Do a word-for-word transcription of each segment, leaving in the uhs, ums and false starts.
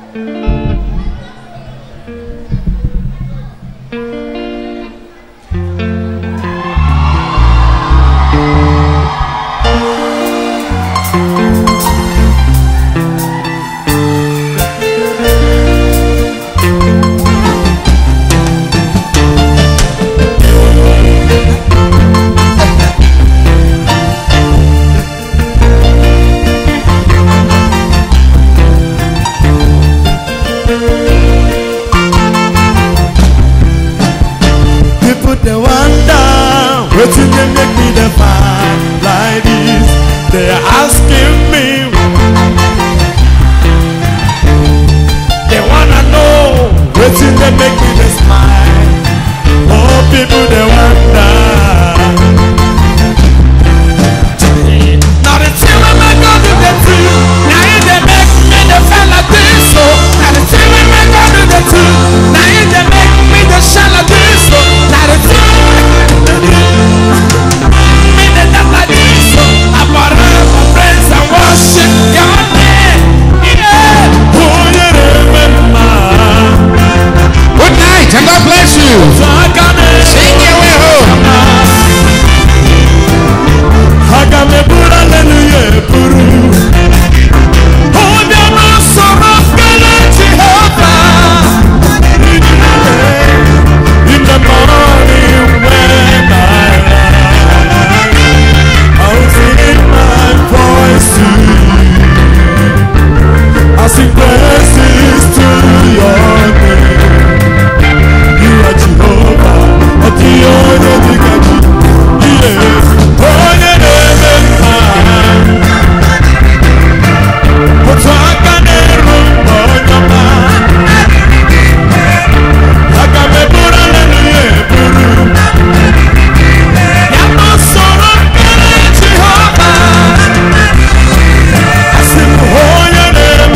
Waiting to make me the fine like this. They're asking me. They wanna know. Waiting to make me the smile. Oh, people they wonder. Now the two women go to the two. Now you they make me the feel like this. So now the two women go to the two. Now you they make me the shine like this. So now the two. And God bless you. Sing your way home. In the morning when I I'll sing my voice to you. I'll sing praises to your name. Jehovah, what the other thing I do, yes, oh, yeah, what's I got a room for your man? I got me put on the Yaburu. Yamo Soro, Jehovah. I said, oh, yeah,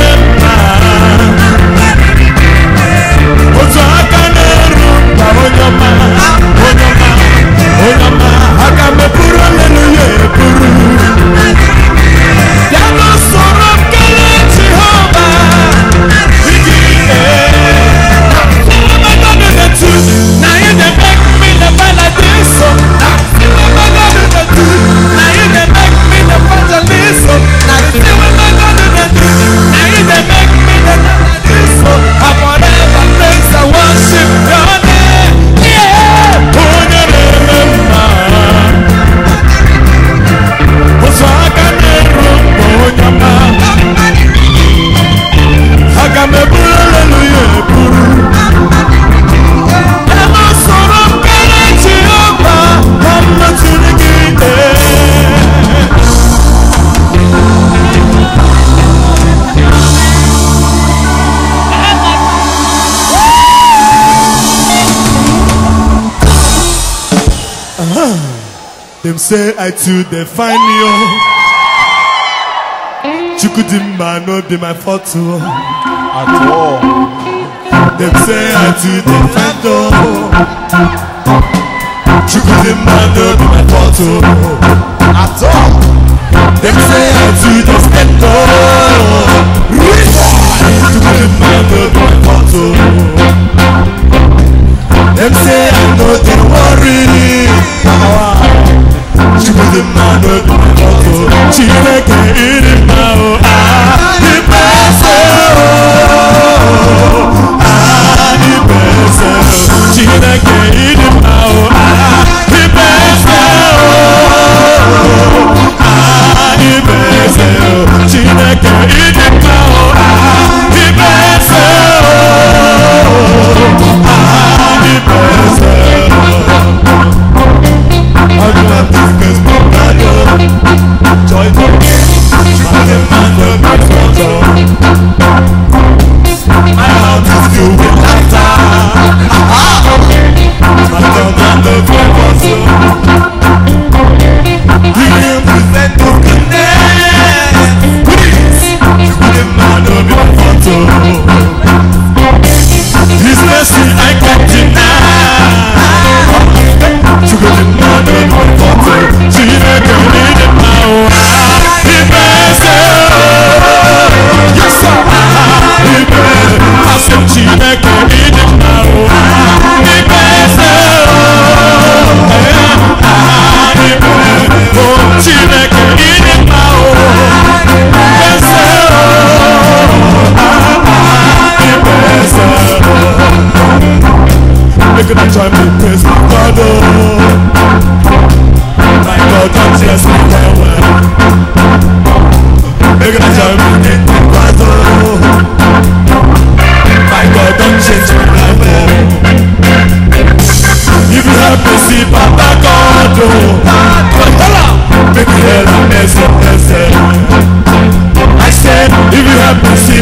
what's I got a Onyama, Onyama, Onyama, Hakame puru hallelujah puru. Yamo soro kele Jehovah. Igiye. Now my God is the truth. Now you they make me the bad like this. So now my God is the truth. Now you they make me the bad like this. So now you say my God is the truth. Now you they make me the bad like this. So I forever praise and worship God. Them say I too define you. Chukudimba no be my fault too. At all. Them say I too define you. Chukudimba no be my fault too. At all. Them say I too define you. Chukudimba no be my fault too. Them say I know they worry. She was the man of the photo. She make it in now. Ah, the best. Ah, the best. She make it in now. Ah, the best. Ah, the best. She make it in now. Ah, the best. Ah, the best. I do not discuss my brother. Joy to me, I am not the brother. My heart is filled with laughter. I don't want the brother. We will present the goodness. Please, you couldn't mind of your photo. His mercy I can't deny. You couldn't mind of your photo. She never needed power. The best. Yes, sir.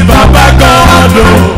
Baba God, oh.